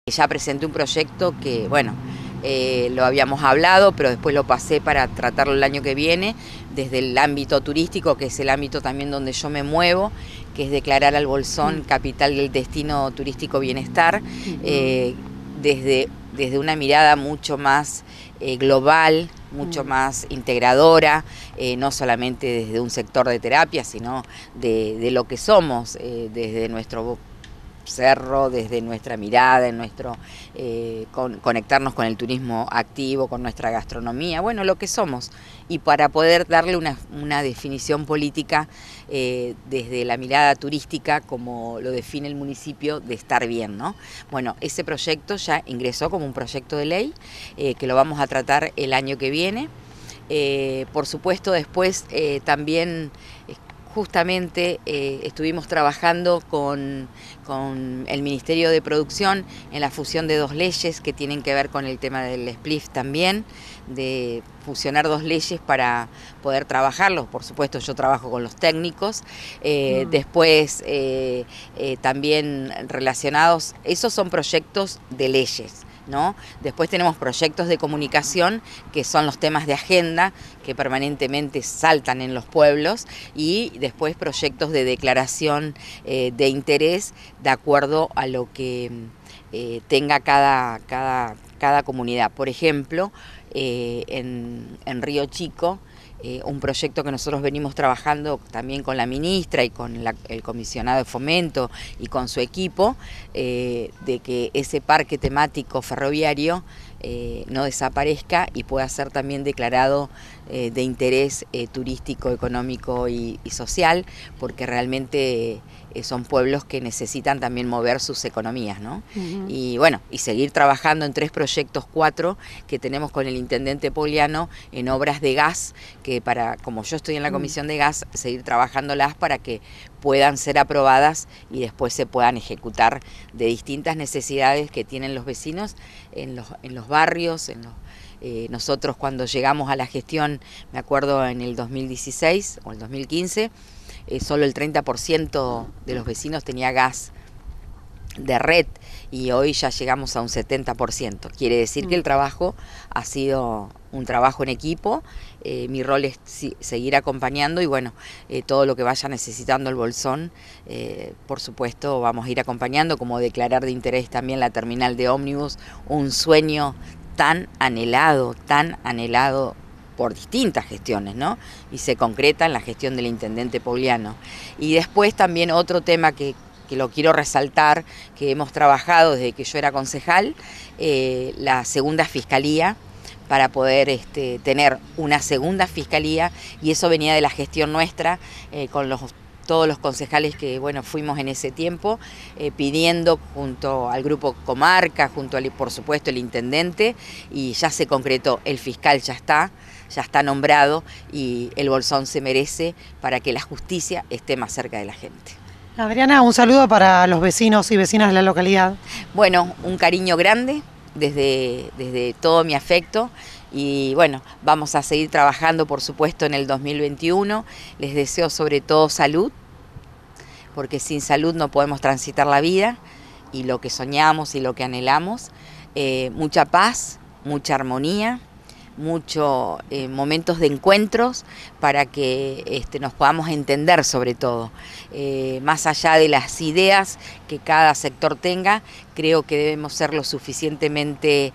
Ya presenté un proyecto que, bueno, lo habíamos hablado, pero después lo pasé para tratarlo el año que viene, desde el ámbito turístico, que es el ámbito también donde yo me muevo, que es declarar al Bolsón capital del destino turístico bienestar, desde una mirada mucho más global, mucho más integradora, no solamente desde un sector de terapia, sino de lo que somos, desde nuestro cerro, desde nuestra mirada, en nuestro conectarnos con el turismo activo, con nuestra gastronomía, bueno, lo que somos, y para poder darle una definición política desde la mirada turística, como lo define el municipio, de estar bien, ¿no? Bueno, ese proyecto ya ingresó como un proyecto de ley, que lo vamos a tratar el año que viene. Por supuesto, después también justamente estuvimos trabajando con el Ministerio de Producción en la fusión de dos leyes que tienen que ver con el tema del SPLIF también, de fusionar dos leyes para poder trabajarlos. Por supuesto, yo trabajo con los técnicos, después también relacionados, esos son proyectos de leyes, ¿no? Después tenemos proyectos de comunicación, que son los temas de agenda que permanentemente saltan en los pueblos, y después proyectos de declaración de interés de acuerdo a lo que tenga cada comunidad. Por ejemplo, en Río Chico, un proyecto que nosotros venimos trabajando también con la ministra y con el comisionado de fomento y con su equipo, de que ese parque temático ferroviario no desaparezca y pueda ser también declarado de interés turístico, económico y social, porque realmente son pueblos que necesitan también mover sus economías, ¿no? Y bueno, y seguir trabajando en 4 que tenemos con el intendente Pogliano en obras de gas, que como yo estoy en la comisión de gas, seguir trabajándolas para que puedan ser aprobadas y después se puedan ejecutar de distintas necesidades que tienen los vecinos en los barrios, nosotros cuando llegamos a la gestión, me acuerdo en el 2016 o el 2015, solo el 30% de los vecinos tenía gas de red, y hoy ya llegamos a un 70%. Quiere decir que el trabajo ha sido un trabajo en equipo. Mi rol es seguir acompañando y bueno, todo lo que vaya necesitando el Bolsón, por supuesto vamos a ir acompañando, como declarar de interés también la terminal de ómnibus, un sueño tan anhelado por distintas gestiones, ¿no? Y se concreta en la gestión del intendente Pogliano. Y después también otro tema que lo quiero resaltar, que hemos trabajado desde que yo era concejal, la segunda fiscalía, para poder tener una segunda fiscalía, y eso venía de la gestión nuestra, con todos los concejales que bueno fuimos en ese tiempo, pidiendo junto al grupo Comarca, junto al, por supuesto, el intendente, y ya se concretó, el fiscal ya está nombrado, y el Bolsón se merece para que la justicia esté más cerca de la gente. Adriana, un saludo para los vecinos y vecinas de la localidad. Bueno, un cariño grande desde todo mi afecto, y bueno, vamos a seguir trabajando por supuesto en el 2021. Les deseo sobre todo salud, porque sin salud no podemos transitar la vida y lo que soñamos y lo que anhelamos. Mucha paz, mucha armonía, muchos momentos de encuentros para que nos podamos entender sobre todo. Más allá de las ideas que cada sector tenga, creo que debemos ser lo suficientemente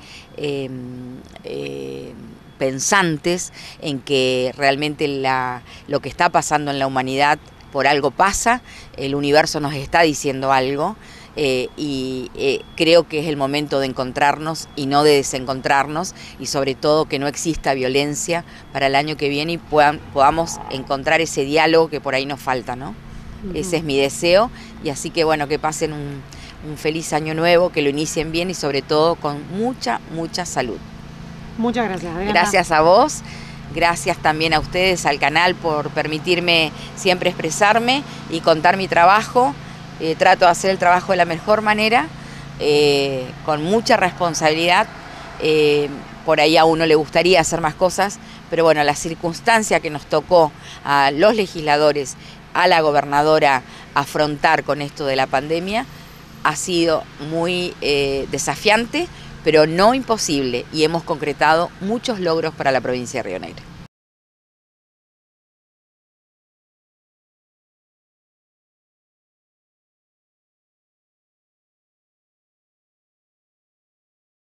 pensantes en que realmente lo que está pasando en la humanidad por algo pasa, el universo nos está diciendo algo. Creo que es el momento de encontrarnos y no de desencontrarnos, y sobre todo que no exista violencia para el año que viene y podamos encontrar ese diálogo que por ahí nos falta, ¿no? Ese es mi deseo, y así que bueno, que pasen un feliz año nuevo, que lo inicien bien y sobre todo con mucha salud. Muchas gracias, Adriana. Gracias a vos. Gracias también a ustedes, al canal, por permitirme siempre expresarme y contar mi trabajo. Trato de hacer el trabajo de la mejor manera, con mucha responsabilidad. Por ahí a uno le gustaría hacer más cosas, pero bueno, la circunstancia que nos tocó a los legisladores, a la gobernadora afrontar con esto de la pandemia, ha sido muy desafiante, pero no imposible, y hemos concretado muchos logros para la provincia de Río Negro.